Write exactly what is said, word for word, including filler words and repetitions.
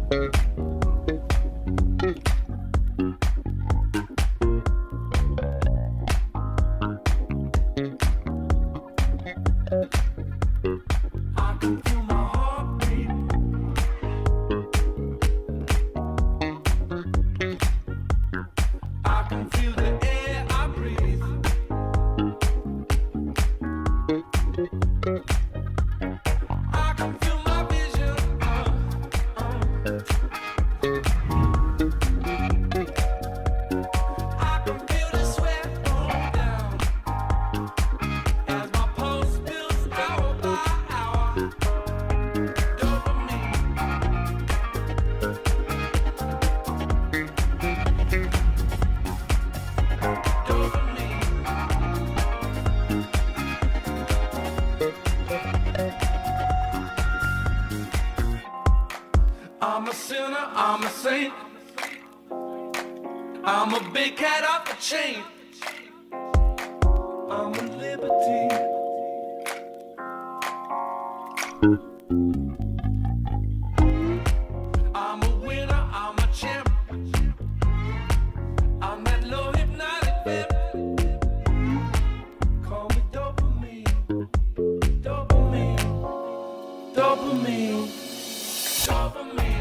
I'm a sinner, I'm a saint. I'm a big cat off a chain. I'm a liberty. I'm a winner, I'm a champ. I'm that low hypnotic pimp. Call me dopamine. Dopamine. Dopamine. Dopamine.